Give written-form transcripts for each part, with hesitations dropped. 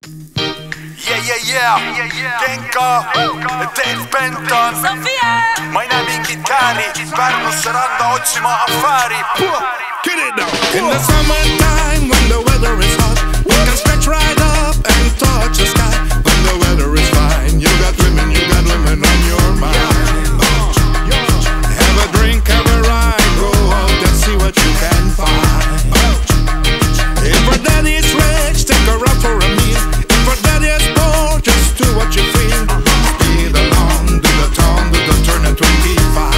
Genka, Dave Benton, ma ei näe mingit kääri Pärnusse randa otsima afääri. In the summertime when the weather is hot, we can stretch right up and touch the sky. When the weather is fine, you got women on your mind. Have a drink, have a ride, go out and see what you can find. If her daddy is rich, take her out for a meal. If her daddy is poor, just do what you feel. Speed along, do the town, do the turn at 25.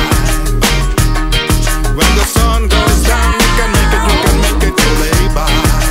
When the sun goes down, you can make it to lay by.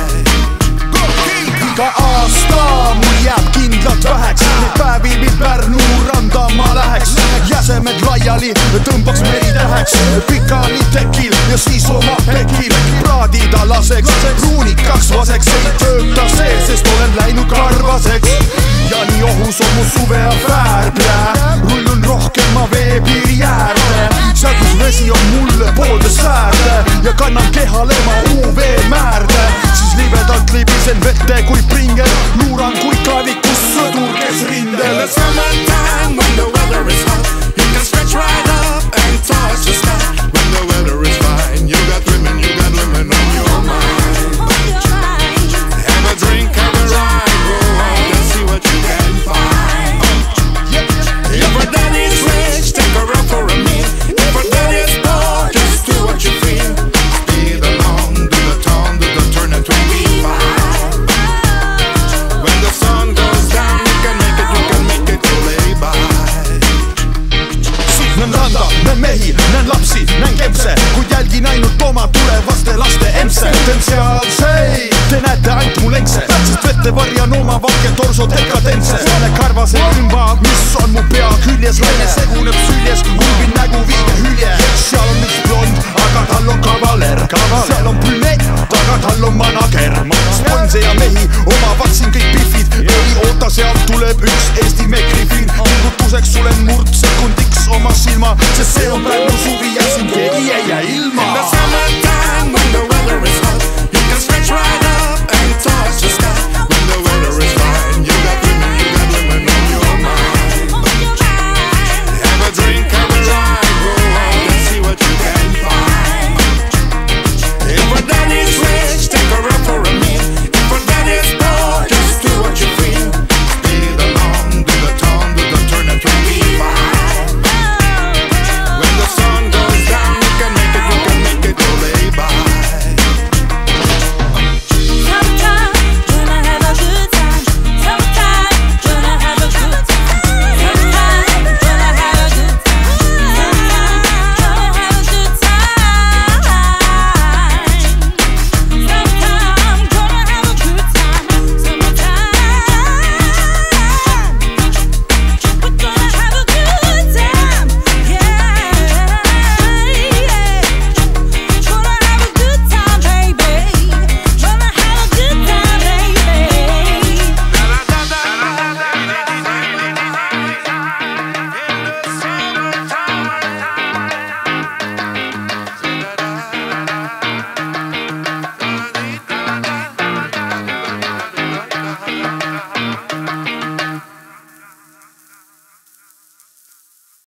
Iga aasta mul jääb kindlalt väheks neid päevi, mil Pärnu randa ma läheks. Jäsemed laiali, tõmbaks meri täheks. Pikali tekil ja siis oma pekil praadida laseks. Ruunikaks vaseks ei tööta see, sest olen läinud karvaseks. Ja nii ohus on mu suveafäär plää. Rullun rohkem ma veepiiri äärde. Seal kus vesi on mulle poolde säärde ja kannan kehale ma UV-määrde. Siis libedalt libisen vette kui pringer. Luuran kui kaevikus sõdur, kes rindel. In the summertime when the weather is hot, you can stretch right up and touch the sky. When the weather is fine, you got women on your mind. Have a drink, have a ride, go out and see what you can find. If her daddy is rich, take her out for a meal. If her daddy is poor, just do what you feel. Speed along, do the town, do the turn at 25. When the sun goes down, you can make it to lay by. Näen randa, näen mehi, näen lapsi, näen kempse. Kuid jälgin ainult oma tulevaste laste emse. Teen seal see, te näete ainult mu lengse. Sest vette varjan oma valge torso dekadentse. Selle karvase ümba, mis on mu pea küljes. Laine seguneb süljes, hulbin nägu viige hülje. Seal on üks blond, aga tal on kavaler. Seal on brünett, aga tal on manager. Sponse ja mehi omavad siin kõik pifid. Ei oota, sealt tuleb üks Eesti mekrifilm. Pingutuseks sulen murd sekundiks oma silma, sest see on Pärnu suvi ja